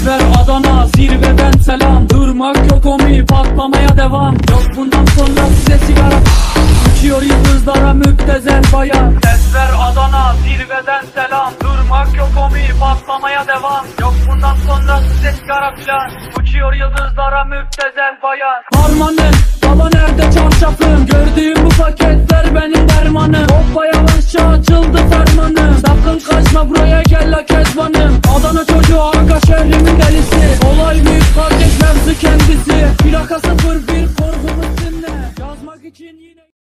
Tezver Adana zirveden selam. Durmak yok omi, patlamaya devam. Yok bundan sonra size sigara. Uçuyor yıldızlara müptezel bayan. Tezver Adana zirveden selam. Durmak yok omi, patlamaya devam. Yok bundan sonra size sigara filan. Uçuyor yıldızlara müptezel bayan. Harmanım baba nerede çarşafım? Gördüğüm bu paketler benim dermanım. Hoppa yavaşça açıldı fermanım. Sakın kaçma buraya gel la kezbanım. Adana çocuğu aga şehrimin delisi. Olay büyük kardeş mevzu kendisi. Plakası